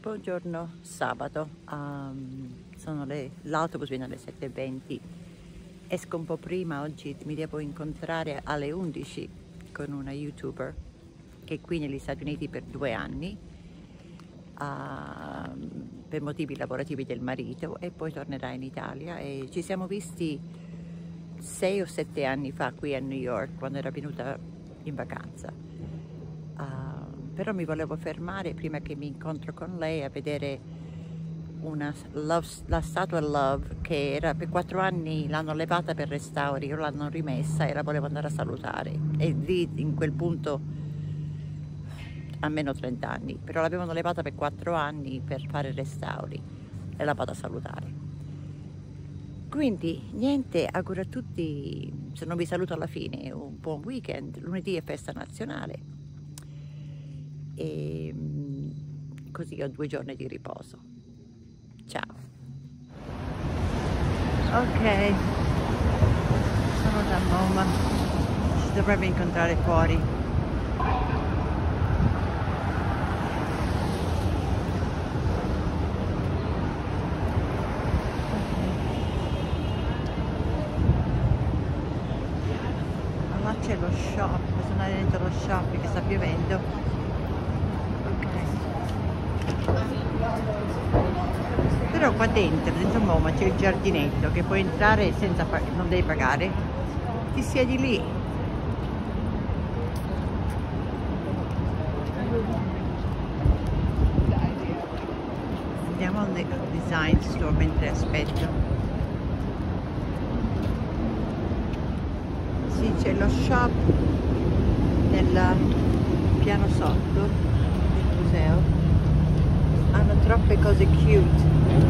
Buongiorno, sabato, l'autobus viene alle 7:20, esco un po' prima, oggi mi devo incontrare alle 11 con una YouTuber che è qui negli Stati Uniti per 2 anni per motivi lavorativi del marito, e poi tornerà in Italia, e ci siamo visti 6 o 7 anni fa qui a New York quando era venuta in vacanza. Però mi volevo fermare prima che mi incontro con lei a vedere la statua Love, che era per 4 anni, l'hanno levata per restauri, io l'hanno rimessa e la volevo andare a salutare, e lì in quel punto almeno 30 anni, però l'avevano levata per 4 anni per fare restauri e la vado a salutare. Quindi niente, auguro a tutti, se non vi saluto alla fine, un buon weekend. Lunedì è festa nazionale e così ho 2 giorni di riposo. Ciao. Ok, sono da MoMA, ci dovrebbe incontrare fuori. Là c'è lo shop, bisogna andare dentro lo shop che sta piovendo. Però qua dentro MoMA c'è il giardinetto che puoi entrare senza non devi pagare, ti siedi lì. Andiamo al design store mentre aspetto. Sì, c'è lo shop nel piano sotto del museo. Hanno troppe cose cute.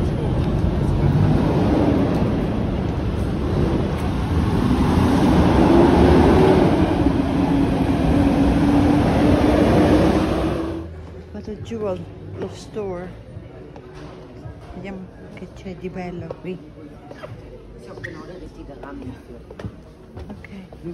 Vado giù allo store, vediamo che c'è di bello qui. Ok.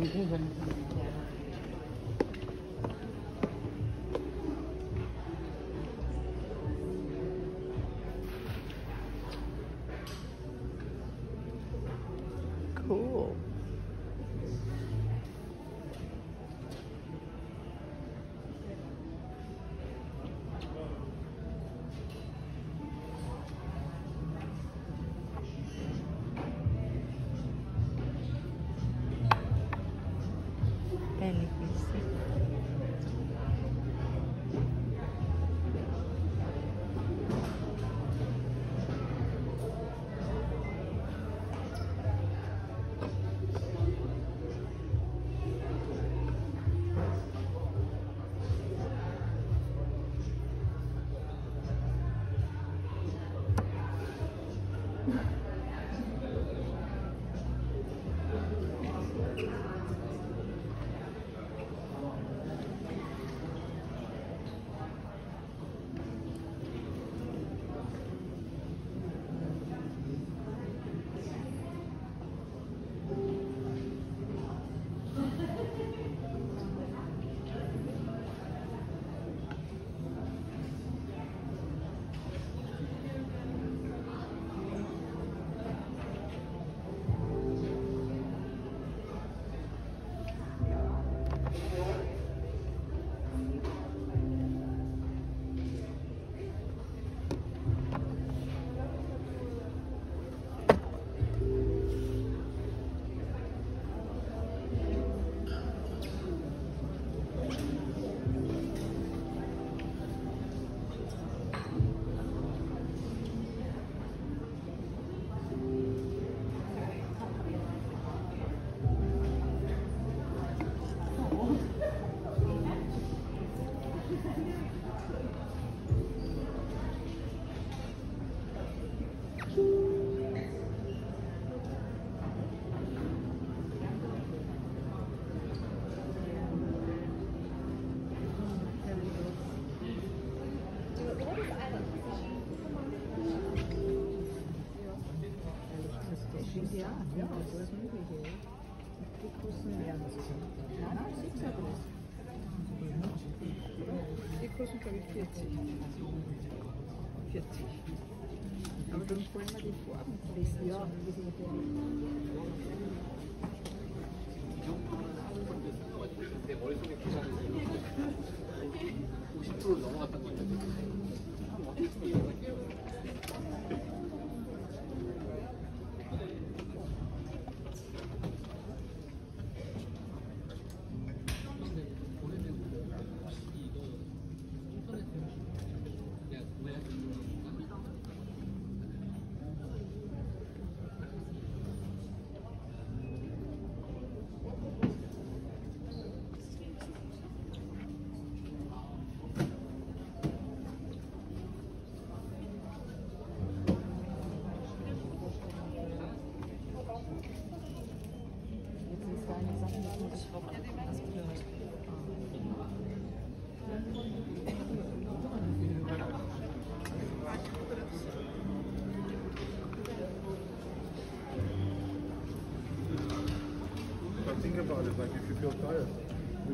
Cool. Belli questi. Die kosten, glaube ich, 40. Avrei un poema di fuoco. Think about it, like if you feel tired, you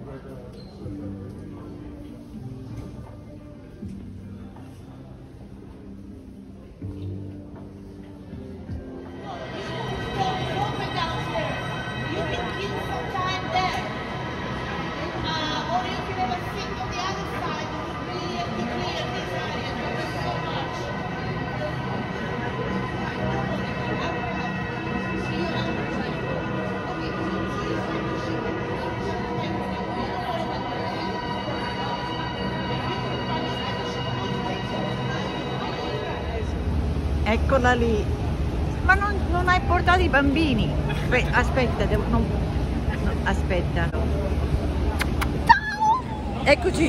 Eccola lì. Ma non hai portato i bambini? Aspetta, aspetta. Eccoci.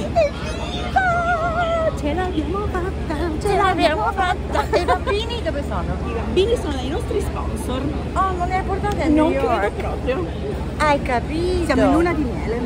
Ce l'abbiamo fatta, Ce l'abbiamo fatta. E i bambini dove sono? I bambini sono dei nostri sponsor. Oh, non li hai portati a New Non York? credo proprio. Hai capito? Siamo in luna di miele.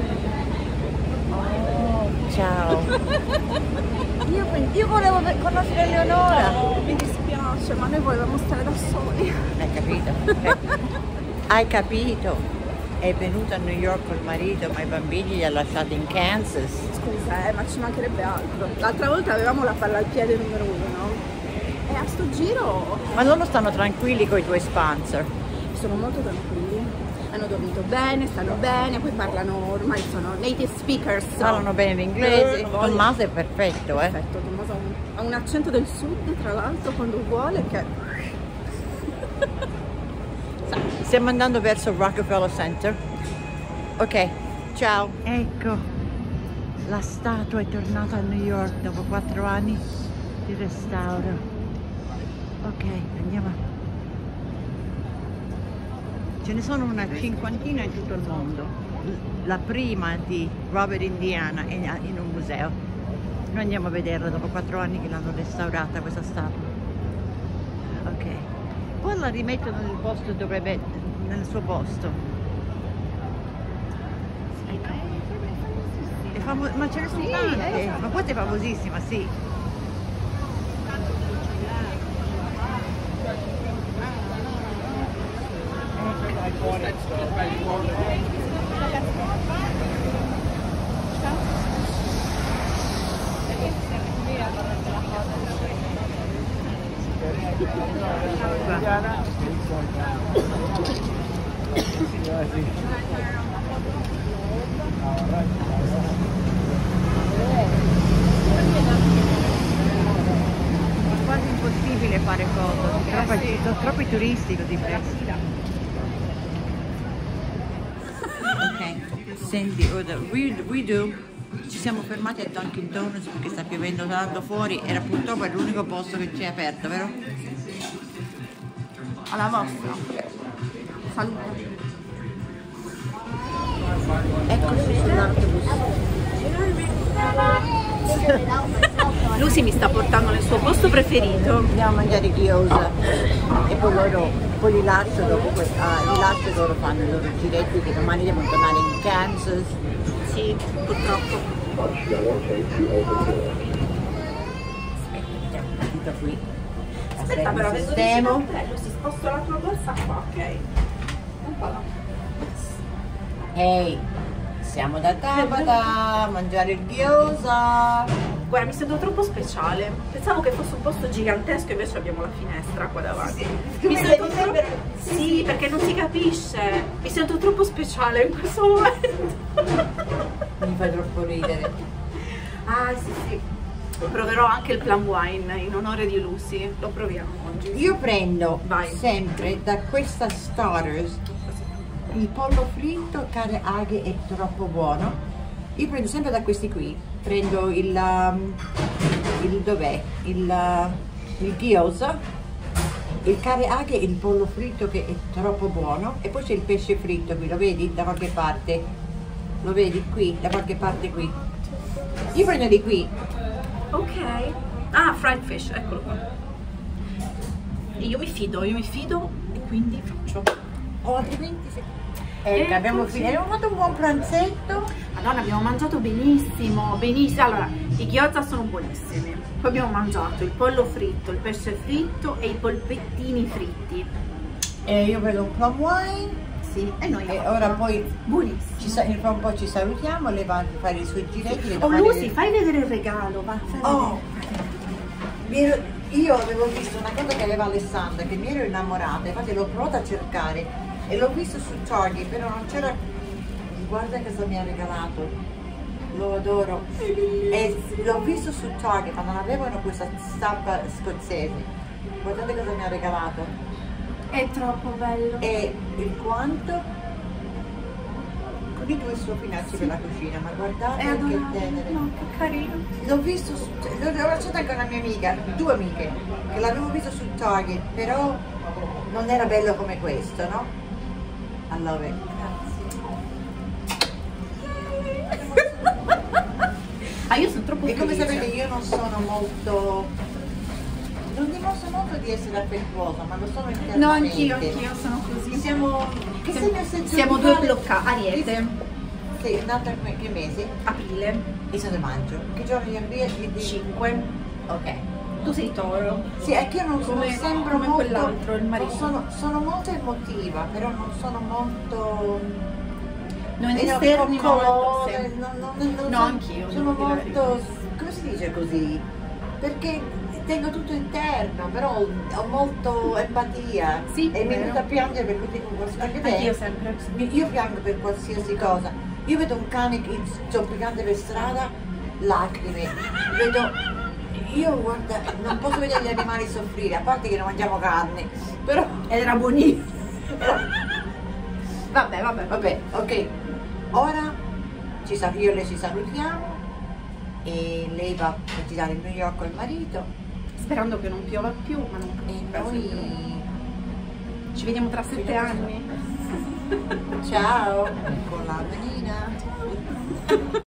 Oh, ciao. Io volevo conoscere Eleonora. Mi dispiace, ma noi volevamo stare da soli. Hai capito? Hai capito? È venuta a New York col marito, ma i bambini li ha lasciati in Kansas. Scusa, ma ci mancherebbe altro. L'altra volta avevamo la palla al piede numero 1. E a sto giro Ma loro stanno tranquilli con i tuoi sponsor. sono molto tranquilli. Hanno dormito bene, stanno bene, poi parlano, ormai sono native speakers. Parlano bene l'inglese. Tommaso è perfetto, eh? Perfetto, Tommaso ha un accento del sud, tra l'altro, quando vuole, che... Stiamo andando verso il Rockefeller Center. Ok, ciao. Ecco, la statua è tornata a New York dopo 4 anni di restauro. Ok, andiamo. Ce ne sono una cinquantina in tutto il mondo. La prima di Robert Indiana è in un museo. Noi andiamo a vederla dopo 4 anni che l'hanno restaurata questa statua. Ok. Poi la rimettono nel posto dovrebbe, nel suo posto. Ecco. Ma ce ne sono tante. Ma questa è famosissima, sì. È quasi impossibile fare foto, sono troppi turisti così presto. Ok, senti, we do. Ci siamo fermati a Dunkin' Donuts perché sta piovendo tanto fuori, era purtroppo l'unico posto che c'è aperto, vero? Alla vostra. Salute. Eccoci sull'autobus. Lucy mi sta portando nel suo posto preferito. Andiamo a mangiare i gyoza e poi li lascio dopo li lascio e loro fanno i loro giretti che domani devono tornare in Kansas. Sì, purtroppo. Aspetta qui. Aspetta però, vedo sistemo. si sposta la tua borsa qua, ok? Un po' là. Ehi, siamo da Tabata a mangiare il gyoza. Guarda, mi sento troppo speciale. Pensavo che fosse un posto gigantesco, invece abbiamo la finestra qua davanti. Mi sento troppo... Sì, perché non si capisce. Mi sento troppo speciale in questo momento. Mi fa troppo ridere. Ah, sì, sì. Proverò anche il plum wine in onore di Lucy. Lo proviamo oggi. Io prendo Vai. sempre da questa Starters il pollo fritto, care aghe è troppo buono. Io prendo sempre da questi qui. Prendo il dov'è? Il gyoza, il care aghe e il pollo fritto che è troppo buono. E poi c'è il pesce fritto qui, lo vedi da qualche parte? Lo vedi qui, da qualche parte qui. Io prendo di qui. Ok. Ah, fried fish, eccolo qua. E io mi fido e quindi faccio. O altrimenti se... Ecco, abbiamo fatto un buon pranzetto. Madonna, abbiamo mangiato benissimo, benissimo. Allora, i gyoza sono buonissimi. Poi abbiamo mangiato il pollo fritto, il pesce fritto e i polpettini fritti. E io vedo un plum wine. Sì, e noi ora poi buonissimo. fra un po' ci salutiamo, lei va a fare i suoi giretti. Oh Lucy, fai vedere il regalo, va. Io avevo visto una cosa che aveva Alessandra, che mi ero innamorata, infatti l'ho provata a cercare e l'ho visto su Target, però non c'era. Guarda cosa mi ha regalato, lo adoro. E l'ho visto su Target, ma non avevano questa stampa scozzese. Guardate cosa mi ha regalato. È troppo bello. E il guanto con i due sopinacci per la cucina, ma guardate che tenere. No, che carino. L'ho visto l'ho lasciato anche una mia amica, due amiche, che l'avevo visto su Target, però non era bello come questo, no? I love it. Ah, io sono troppo E come felice. sapete io non sono molto. Non dimostro molto di essere affettuosa, ma lo sono internamente. No, anch'io sono così. Siamo. Che segno Siamo due bloccati. Ariete. Sì, è nata che mese? Aprile. Io sono di maggio. Che giorno di aprile? 5. Ok. Tu sei Toro. Sì, è che io non sono sempre come molto. quell'altro, il marito. Sono molto emotiva, però non sono molto. Non esterni molto. Sì. No, anch'io. Sono molto. Come si dice così? Perché tengo tutto interno, però ho molto empatia. Sì, e mi vero. metto a piangere per tutti anche te. Anch'io sempre. Io piango per qualsiasi cosa. Io vedo un cane che zoppicante per strada, lacrime. Io guarda, non posso vedere gli animali soffrire, a parte che non mangiamo carne, però Era buonissimo. Vabbè. Ok. Ora io e lei ci salutiamo e lei va a visitare New York con il marito Sperando che non piova più, ma non e noi ci vediamo tra 7 anni. ciao con la menina.